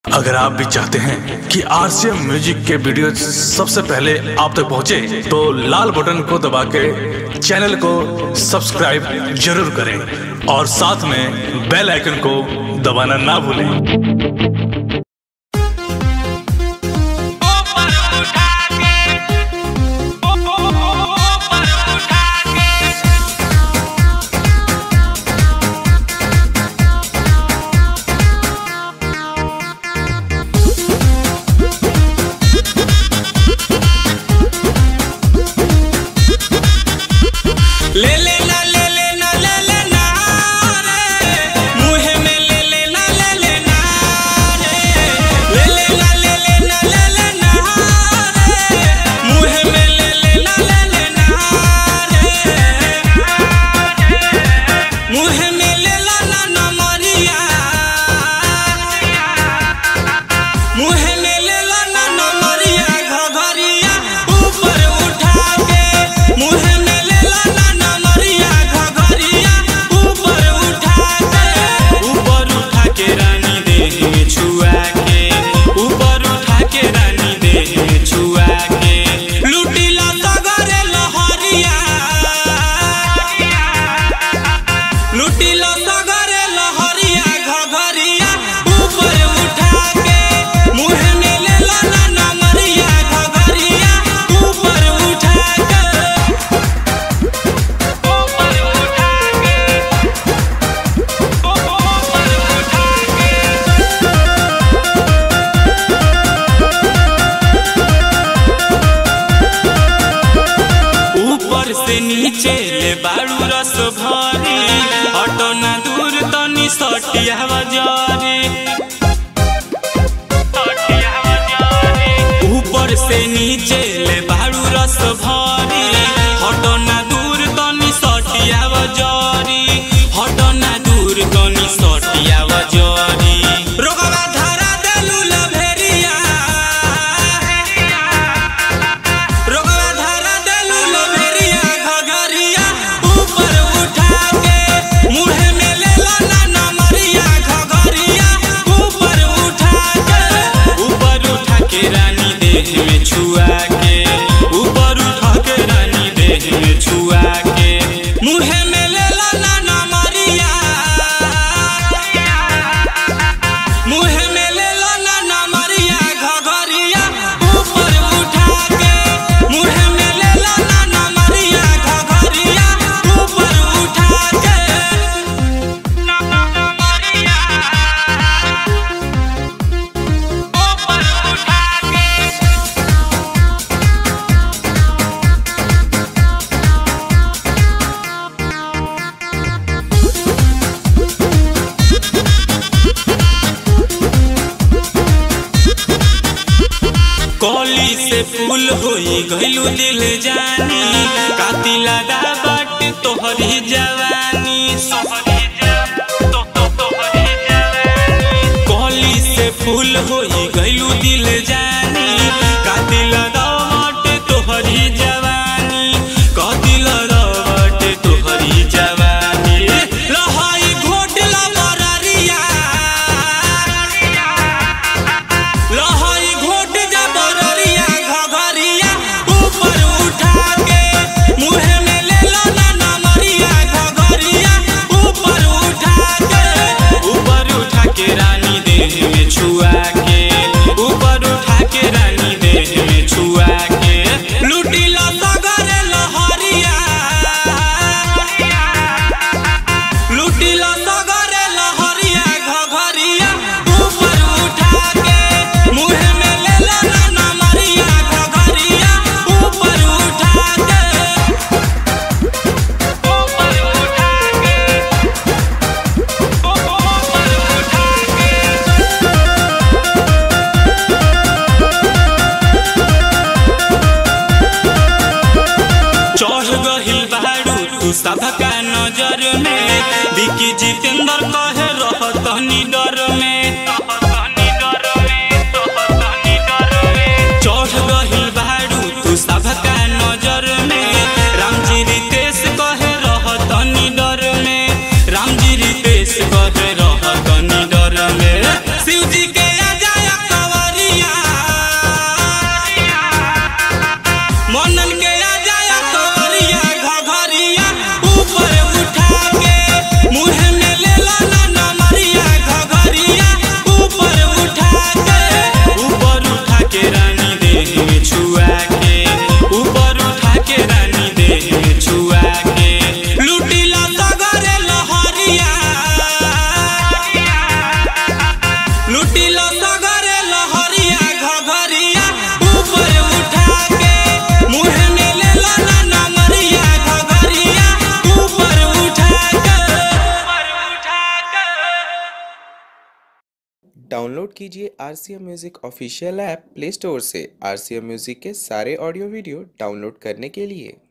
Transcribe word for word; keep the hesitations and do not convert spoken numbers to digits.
अगर आप भी चाहते हैं कि आरसीएम म्यूजिक के वीडियो सबसे पहले आप तक पहुंचे, तो लाल बटन को दबा के चैनल को सब्सक्राइब जरूर करें और साथ में बेल आइकन को दबाना ना भूलें। ले लेना ले लेना ले लेना रे मुहे में ले लेना ले लेना रे ले लेना ले लेना ले लेना रे मुहे में ले लेना ले लेना रे मुहे में ले लेना ना मरिया मुहे में ले लेना ना मरिया घघरिया ऊपर उठा के मुहे में लुटिला सगरे लहरिया घघरिया ऊपर उठा के मुहे में ले लेना ना मरिया घघरिया ऊपर उठा के ऊपर उठा के ऊपर से नीचे ले बाड़ू रस भरी हटो ना दूर तनी सटिया बजारे ऊपर से नीचे ले बाड़ू रस भरी हटो ना दूर तनी सटिया बजारी हटो ना दूर तनी सटिया बजारी रोगवा धरा देलू लभेरिया रोगवा धरा देलू लभेरिया घघरिया ऊपर उठा के मुहे में ले लेना ना मरिया घघरिया ऊपर उठा के ऊपर उठा के रानी देह में छुआ के ऊपर उठा के रानी देह में छुआ के मुहे में ले लेना ना मरिया मुहे में ले लेना ना मरिया घघरिया ऊपर उठा के मुहे में ले लेना ना मरिया घघरिया ऊपर उठा के ना ना मरिया ऊपर उठा के कली से फूल होई गइलू दिल जानी कातिला दा बाट तोहरी जवानी कली से फूल होई गइलू दिल जानी कातिला दा बाट तोहरी जवानी कातिला दा बाट तोहरी जवानी लहाई घोटला बररिया लहाई घोट जा बररिया घघरिया ऊपर उठा के मुहे में ले लेना ना मरिया घघरिया ऊपर उठा के ऊपर उठा के रानी देह में छुआ के ऊपर उठा डाउनलोड कीजिए R C M music official app play store से आर सी एम म्यूजिक के सारे ऑडियो वीडियो डाउनलोड करने के लिए।